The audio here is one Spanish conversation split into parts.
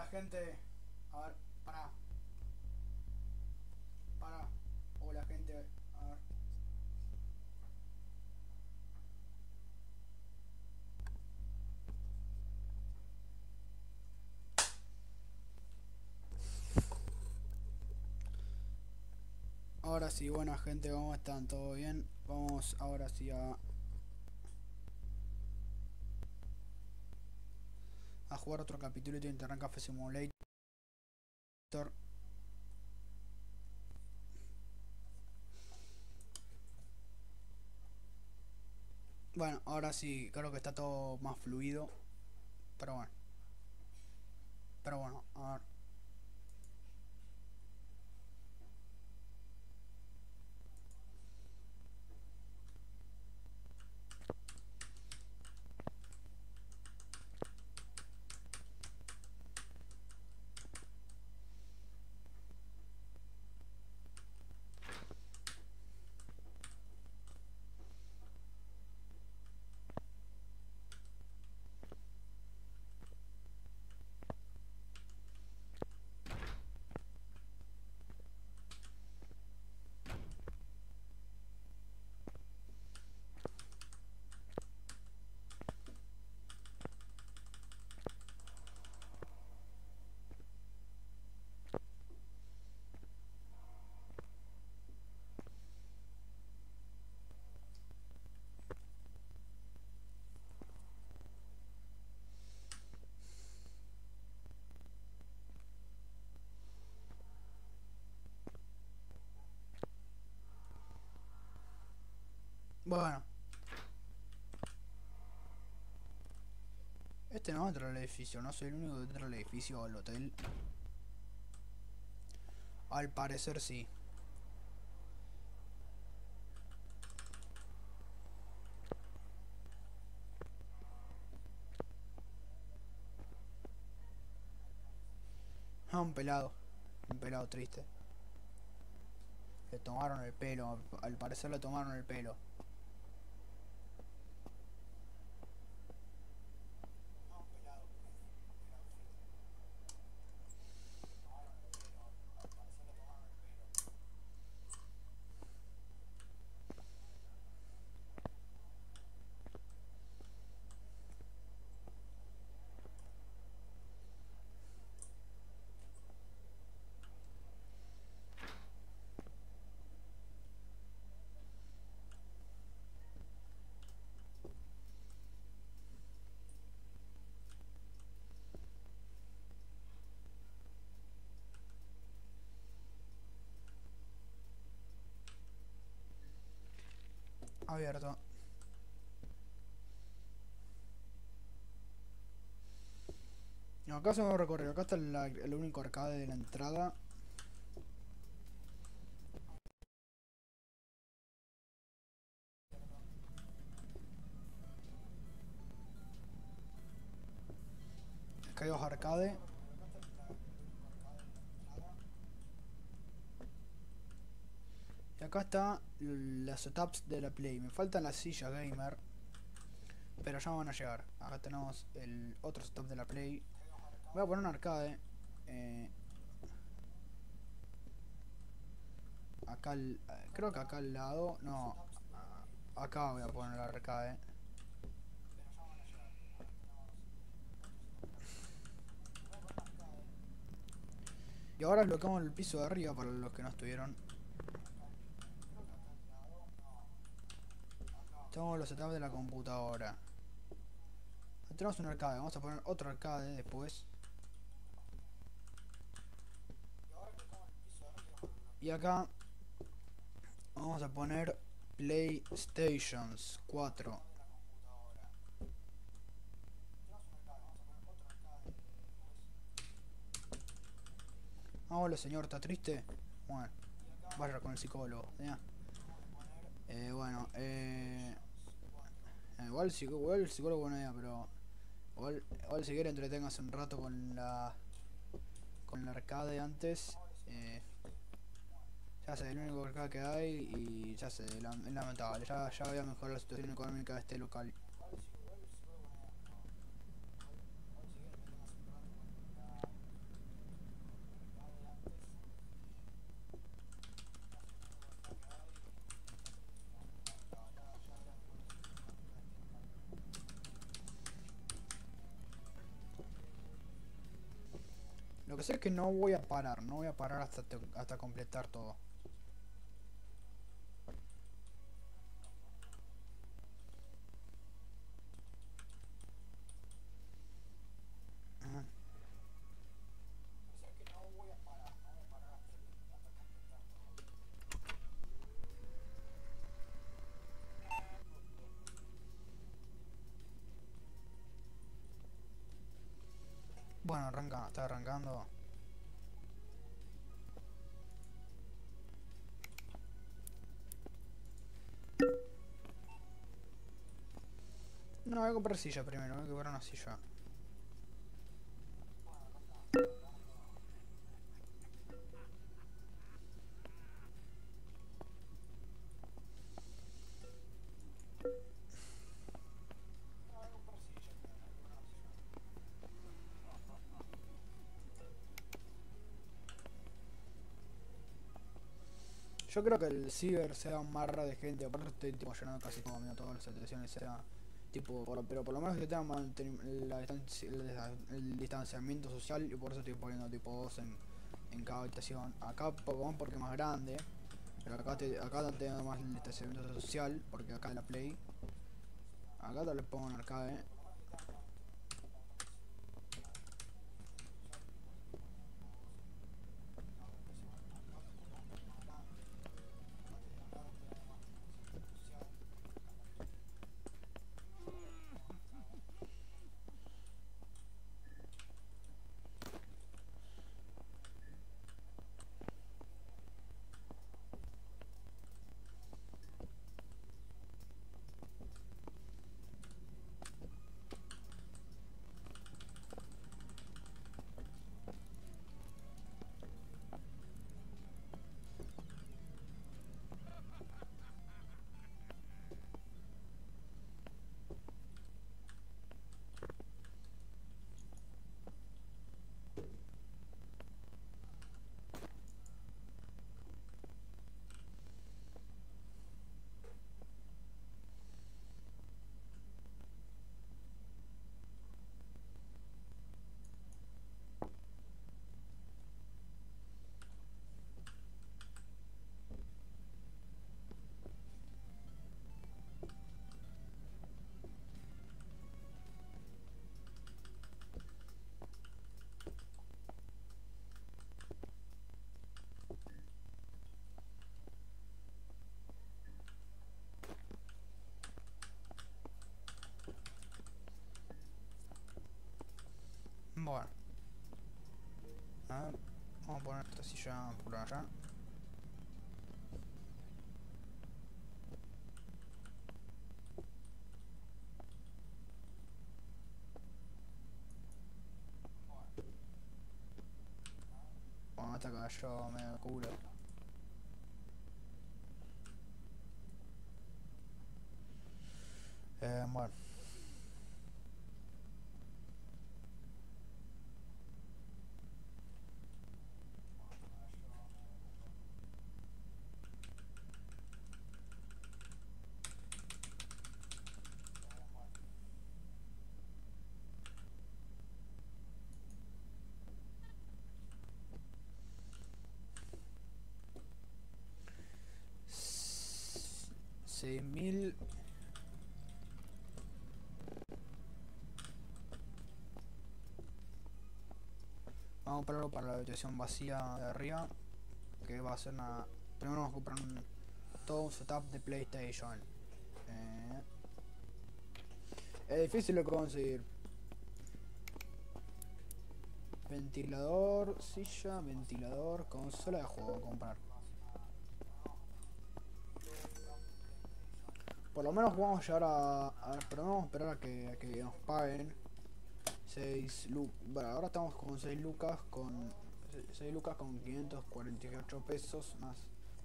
gente. A ver, para. Hola gente. A ver. Ahora sí, buena gente, ¿cómo están? ¿Todo bien? Vamos ahora sí a jugar otro capítulo de Internet Cafe Simulator. Bueno, ahora sí, creo que está todo más fluido. Pero bueno. Pero bueno, a ver. Bueno, este no entra al edificio, no soy el único que entra al edificio o al hotel. Al parecer sí. Ah, un pelado. Un pelado triste. Le tomaron el pelo, al parecer le tomaron el pelo. Abierto. No, acá se me va a recorrer. Acá está el único arcade de la entrada. Acá hay dos arcades. Y acá está las setups de la Play. Me faltan las sillas gamer, pero ya van a llegar. Acá tenemos el otro setup de la Play. Voy a poner un arcade. eh, Acá creo que acá al lado. No. Acá voy a poner el arcade. Y ahora bloqueamos el piso de arriba para los que no estuvieron. Tenemos los setups de la computadora. Tenemos un arcade. Vamos a poner otro arcade después. Y acá vamos a poner PlayStations 4. Ah, hola señor, ¿está triste? Bueno, vaya con el psicólogo. ¿Ya? Bueno, igual el psicólogo buena idea, pero igual si quiere entreténgase un rato con el arcade antes. Ya sé, el único arcade que hay y ya sé, es lamentable. Ya voy a mejorar la situación económica de este local. Lo que sé es que no voy a parar, no voy a parar hasta completar todo. Ajá. Bueno, arranca, está arrancando. No, voy a comprar silla primero, voy a comprar una silla. Yo creo que el ciber sea un marra de gente, aparte estoy tipo llenando casi todo, mío, todas las habitaciones, sea tipo, pero por lo menos que tengan el distanciamiento social y por eso estoy poniendo tipo 2 en cada habitación. Acá Pokémon porque es más grande, pero acá no tengo más el distanciamiento social porque acá en la Play. Acá te le pongo en arcade. Bueno, a ver, vamos a poner esta silla por allá. Bueno, esta cayó medio culo. Bueno. S- 6000. Vamos a comprarlo para la habitación vacía de arriba. Que va a ser una. Primero vamos a comprar todo un setup de PlayStation. Eh, es difícil de conseguir. Ventilador, silla, ventilador, consola de juego comprar. Por lo menos vamos a llegar pero no vamos a esperar a que nos paguen 6 lucas. Bueno, ahora estamos con 6 lucas con 6 lucas con 548 pesos más.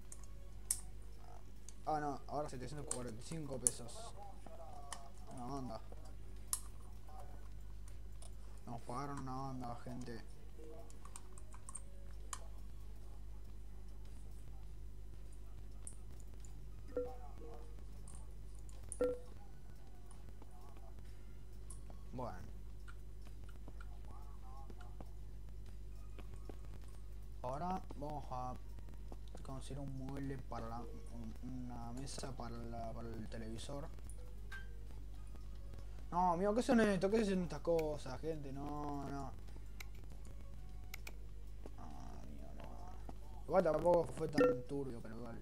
Ah, no, ahora 745 pesos. Una banda. Nos pagaron una banda, gente. Bueno, Ahora vamos a conseguir un mueble para una mesa para el televisor. No, amigo, ¿qué son esto? ¿Qué son estas cosas, gente? No, no. Ah, amigo, no. Igual tampoco fue tan turbio, pero igual.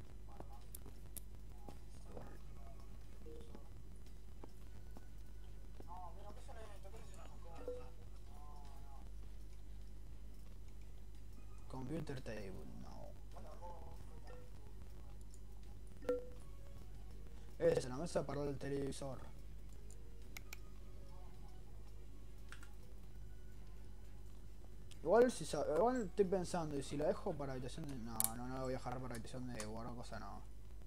Computer table, no. Es la mesa para el televisor. Igual, igual estoy pensando, y si la dejo para habitación de... No, no, no la voy a dejar para habitación de guardar cosas, no.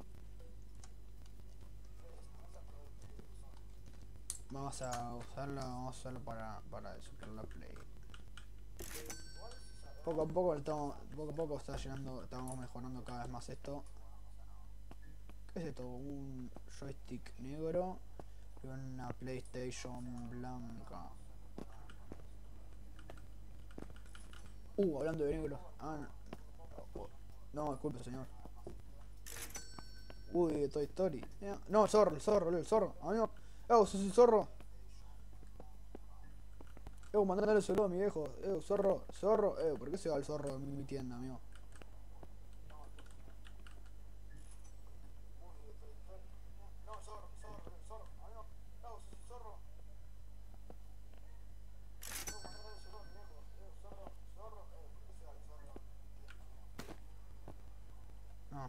Vamos a usarla para desbloquear la play. Poco a poco está llenando, estamos mejorando cada vez más esto. ¿Qué es esto? Un joystick negro y una PlayStation blanca. Hablando de negro. Ah, no, no, disculpe, señor. Uy, Toy Story. No, el zorro. Amigo, sos un zorro. Mandale el saludo a mi viejo. Zorro. ¿Por qué se va el zorro en mi tienda, amigo? No.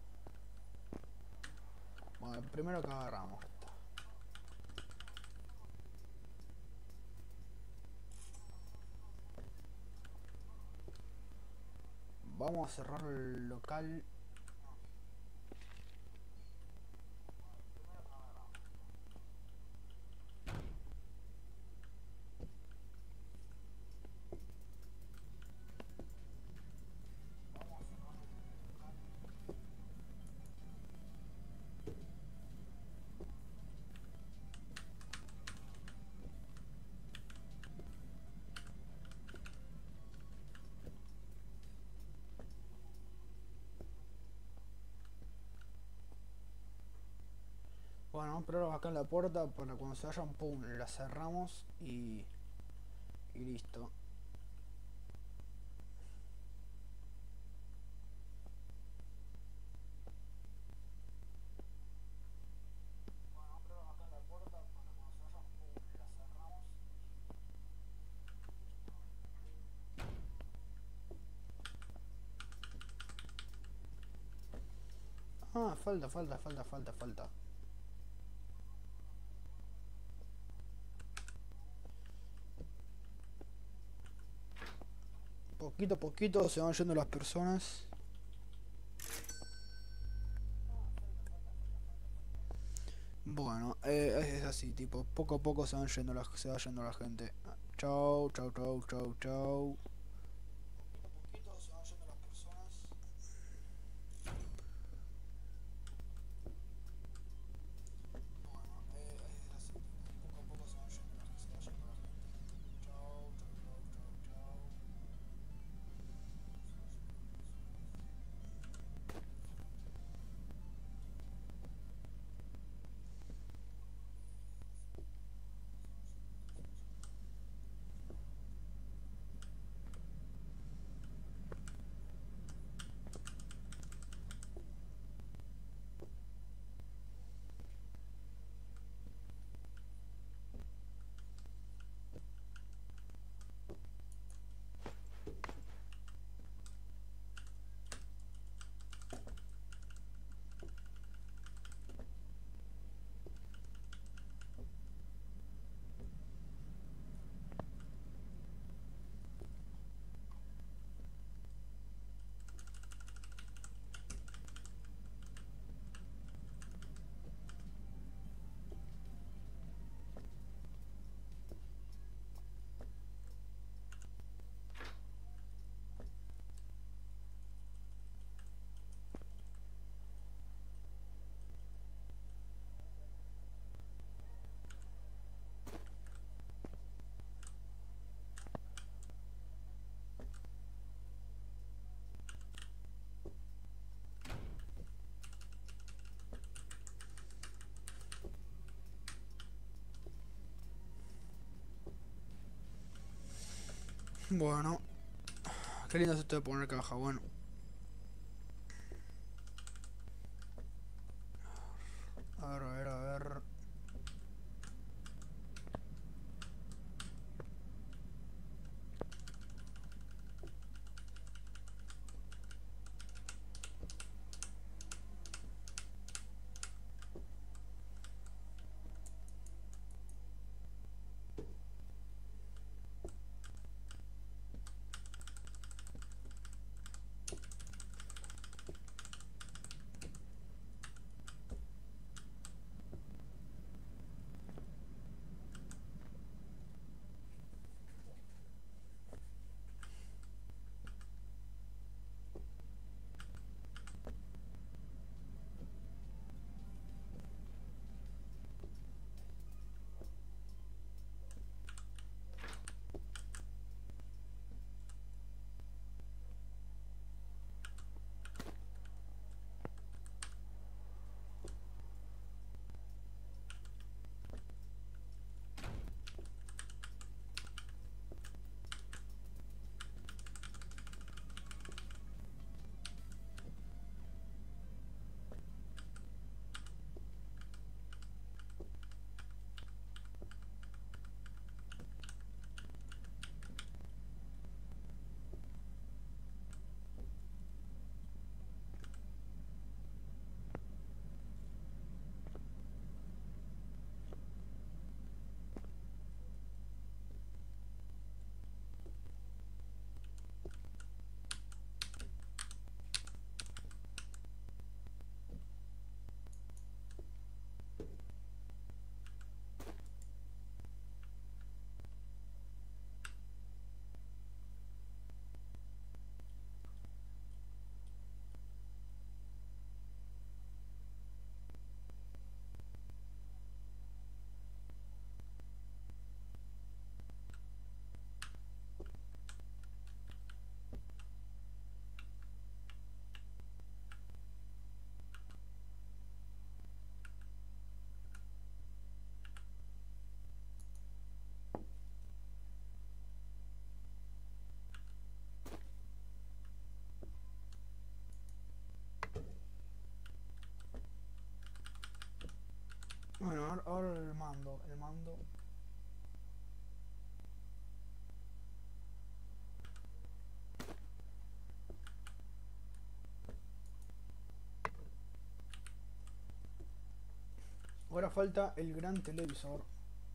Bueno, primero que agarramos. Vamos a cerrar el local. Bueno, vamos a ponerlos acá en la puerta para cuando se vayan, pum, la cerramos y listo. Ah, falta. Poquito a poquito se van yendo las personas. Bueno, es así, tipo, poco a poco se va yendo la gente. Chau. Bueno, qué lindo es esto de poner caja, bueno. A ver, a ver, a ver. Bueno, ahora el mando. El mando. Ahora falta el gran televisor.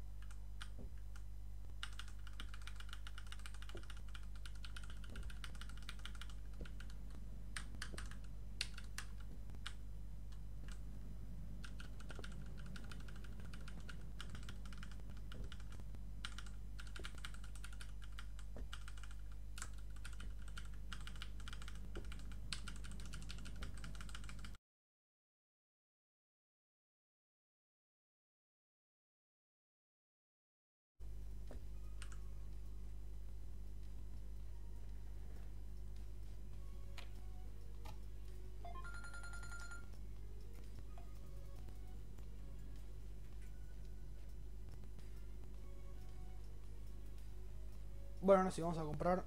Bueno, ahora sí vamos a comprar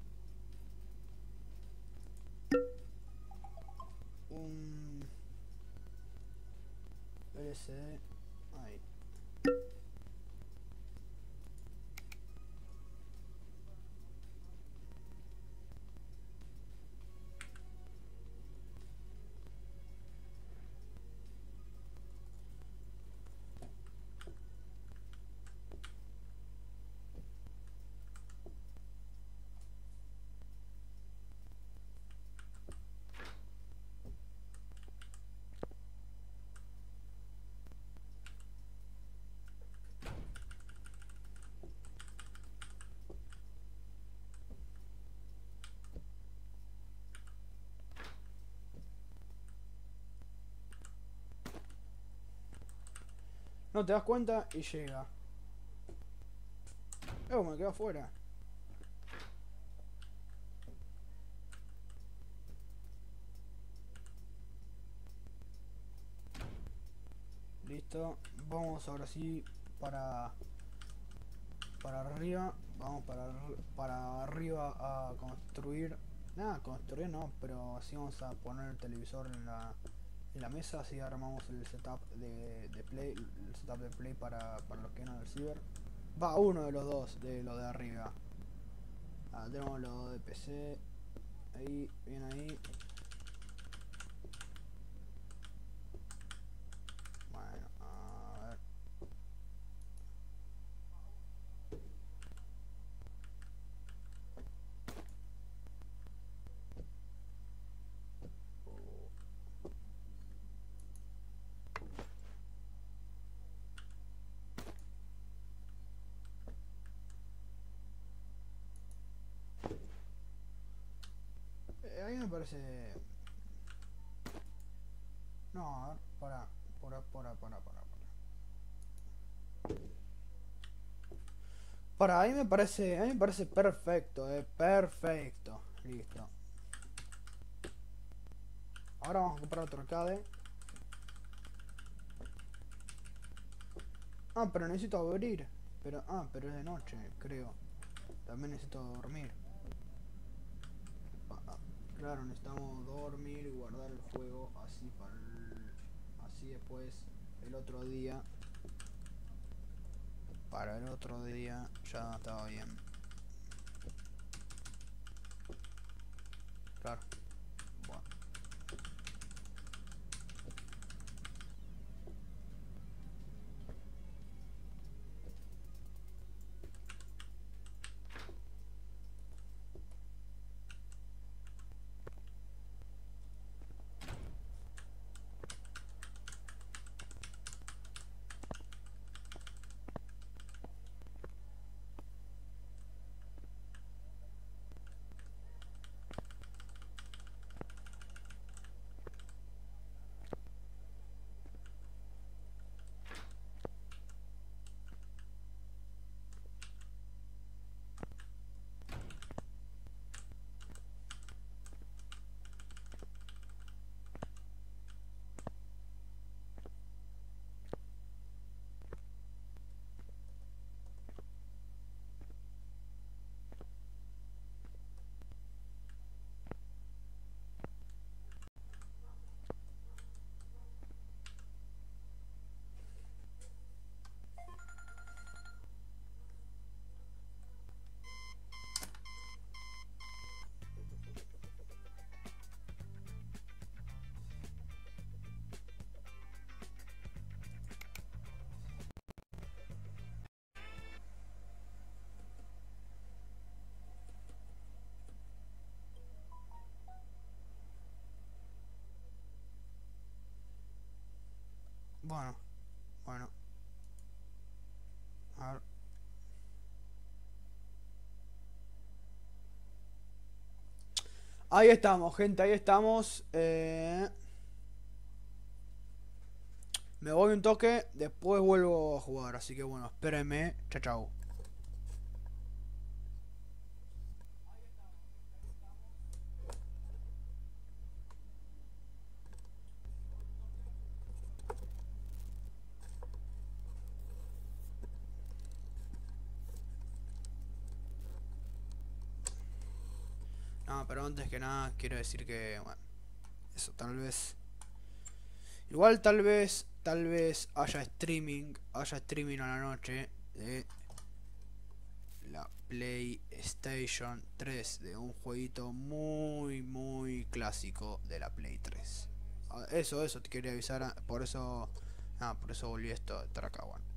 un LCD. Ahí. No te das cuenta y llega. Me quedo afuera. Listo. Vamos ahora sí para para arriba. Vamos para arriba a construir. Nada, construir no, pero así vamos a poner el televisor en la mesa, así armamos el setup de play, el setup de play para los que no del ciber. Va uno de los dos, de los de arriba. Tenemos los de PC. Ahí, bien ahí. Bueno, a ver. A mí me parece... No, a ver, a mí me parece perfecto, perfecto. Listo. Ahora vamos a comprar otro arcade. Ah, pero necesito abrir. Pero es de noche, creo. También necesito dormir. Claro, necesitamos dormir y guardar el juego así así después el otro día. Para el otro día ya estaba bien. Claro. Bueno. Bueno, bueno. A ver. Ahí estamos, gente, ahí estamos. Me voy un toque, después vuelvo a jugar. Así que bueno, espérenme. Chao, chao. No, pero antes que nada quiero decir que, bueno, eso tal vez... Igual tal vez haya streaming a la noche de la PlayStation 3, de un jueguito muy clásico de la Play 3. Eso te quería avisar, por eso volví esto a estar acá, bueno.